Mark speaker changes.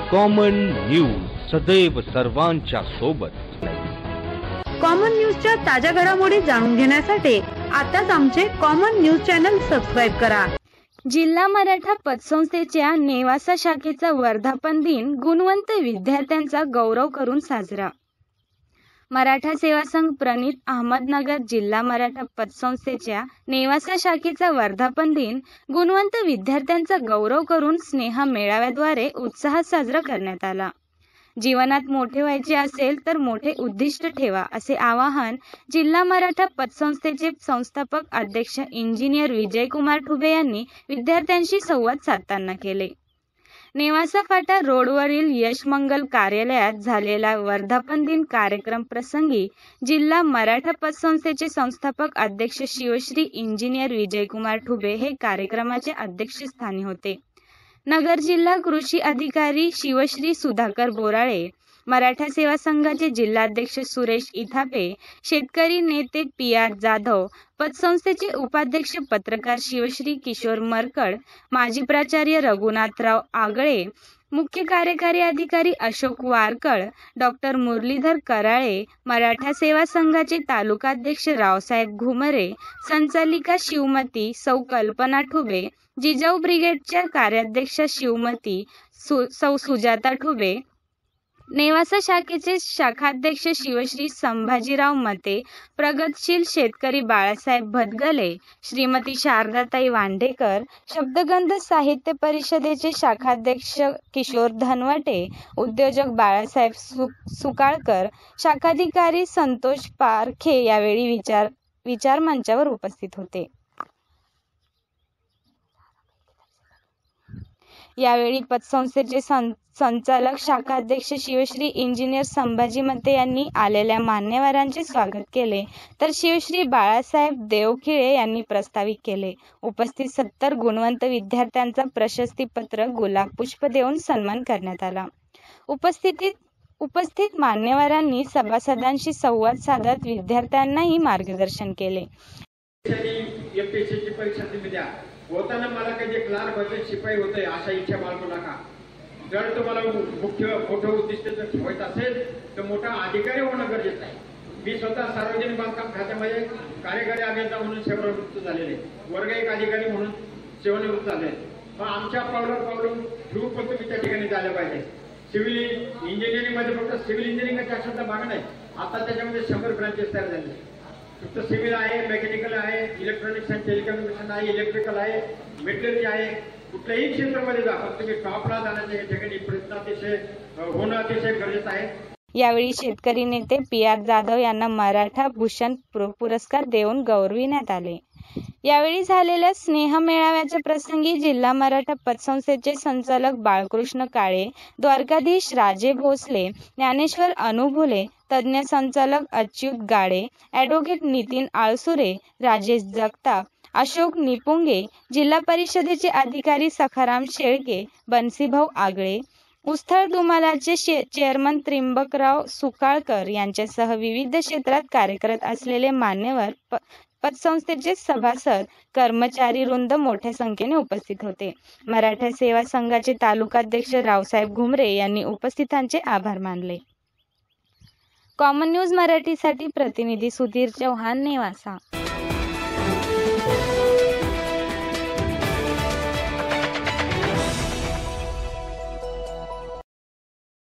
Speaker 1: Common news, सदैव सर्वांच्या सोबत।
Speaker 2: कॉमन न्यूजच्या ताज्या घडामोडी जाणून घेण्यासाठी आताच आमचे कॉमन न्यूज चॅनल सबस्क्राइब करा।
Speaker 3: जिल्हा मराठा पतसंस्थेच्या नेवासा शाखेचा वर्धापन दिन गुणवंत विद्यार्थ्यांचा गौरव करून साजरा। मराठा सेवा संघ प्रणित अहमदनगर जिल्हा मराठा पतसंस्थेच्या नेवासा शाखेचा वर्धापन दिन गुणवंत विद्यार्थ्यांचा गौरव करून स्नेह मेळाव्याद्वारे उत्साहात साजरा करण्यात आला। जीवनात मोठे व्हायचे असेल तर मोठे उद्दिष्ट ठेवा, असे आवाहन जिल्हा मराठा पतसंस्थेचे संस्थापक अध्यक्ष इंजिनियर विजयकुमार ठुबे यांनी विद्यार्थ्यांशी संवाद साधताना केले। नेवासा फाटा रोडवरील यशमंगल कार्यालयात झालेला वर्धापन दिन कार्यक्रम प्रसंगी जिल्हा मराठा पतसंस्थेचे संस्थापक अध्यक्ष शिवश्री इंजिनियर विजयकुमार ठुबे हे कार्यक्रमाचे अध्यक्षस्थानी होते। नगर जिल्हा कृषी अधिकारी शिवश्री सुधाकर बोराळे, मराठा सेवा संघाचे जिल्हाध्यक्ष सुरेश इथापे, शेतकरी नेते PR जाधव, पतसंस्थेचे उपाध्यक्ष पत्रकार शिवश्री किशोर मरकड, माजी प्राचार्य रघुनाथराव आगळे, मुख्य कार्यकारी अधिकारी अशोक वारकळ, डॉक्टर मुरलीधर कराळे, मराठा सेवा संघाचे तालुकाध्यक्ष रावसाहेब घुमरे, संचालिका शिवमती सौ कल्पना ठुबे, जिजाऊ ब्रिगेडच्या कार्याध्यक्ष शिवमती सौ सुजाता ठुबे, नेवासा शाखेचे शाखाध्यक्ष शिवश्री संभाजीराव मते, प्रगतशील शेतकरी बाळासाहेब भदगले, श्रीमती शारदाताई वांडेकर, शब्दगंध साहित्य परिषदेचे शाखाध्यक्ष किशोर धनवटे, उद्योजक बाळासाहेब सुकाळकर, शाखाधिकारी संतोष पारखे यावेळी विचार मंचावर उपस्थित होते। यावेळी पतसंस्थेचे संचालक शाखाध्यक्ष शिवश्री इंजिनियर संभाजी मते यांनी आलेल्या मान्यवरांचे स्वागत केले, तर शिवश्री बाळासाहेब देवखिळे यांनी प्रास्ताविक केले। उपस्थित 70 गुणवंत विद्यार्थ्यांचा प्रशस्तीपत्र, गुलाब पुष्प देऊन सन्मान करण्यात आला। उपस्थित मान्यवरांनी सभासदांशी संवाद साधत विद्यार्थ्यांनाही मार्गदर्शन केले।
Speaker 4: होताना मला काही क्लार्क व्हायचं, शिपाई होतंय अशा इच्छा बाळगू नका। जर तुम्हाला मोठं उद्दिष्ट जर ठेवायचं असेल तर मोठा अधिकारी होणं गरजेचं आहे। मी स्वतः सार्वजनिक बांधकाम खात्यामध्ये कार्यकारी अभियंता म्हणून सेवानिवृत्त झालेले, वर्ग 1 अधिकारी म्हणून सेवानिवृत्त झाले। मग आमच्या पावलं ठेवू पण तुम्ही त्या ठिकाणी झालं पाहिजे। सिव्हिल इंजिनिअरिंग मध्ये फक्त सिव्हिल इंजिनिअरिंगचा शब्द भाग नाही, आता त्याच्यामध्ये 100 ब्रांचेस तयार झाले। फक्त सिव्हिल आहे, मेकॅनिकल आहे, इलेक्ट्रॉनिक्स अँड टेलिकम्युनिकेशन आहे, इलेक्ट्रिकल आहे, मेटलर्जी आहे। कुठल्याही क्षेत्रामध्ये जा, फक्त तुम्ही टॉपला जाण्याच्या ठिकाणी प्रयत्न होणं अतिशय गरजेचं आहे।
Speaker 3: यावेळी शेतकरी नेते PR जाधव यांना मराठा भूषण पुरस्कार देऊन गौरविण्यात आले। यावेळी झालेल्या स्नेह मेळाव्याच्या प्रसंगी जिल्हा मराठा पतसंस्थेचे संचालक बाळकृष्ण काळे, द्वारकाधीश राजे भोसले, ज्ञानेश्वर अनुभुले, तज्ञ संचालक अच्युत गाडे, ॲडव्होकेट नितीन आळसुरे, राजेश जगताप, अशोक निपुंगे, जिल्हा परिषदेचे अधिकारी सखाराम शेळके, बन्सीभाऊ आगळे, उस्थळ दुमालाचे चेअरमन त्रिंबकराव सुकाळकर यांच्यासह विविध क्षेत्रात कार्यरत असलेले मान्यवर, पतसंस्थेचे सभासद, कर्मचारी वृंद मोठ्या संख्येने उपस्थित होते। मराठा सेवा संघाचे तालुकाध्यक्ष रावसाहेब घुमरे यांनी उपस्थितांचे आभार मानले। कॉमन न्यूज मराठीसाठी प्रतिनिधी सुधीर चव्हाण, नेवासा।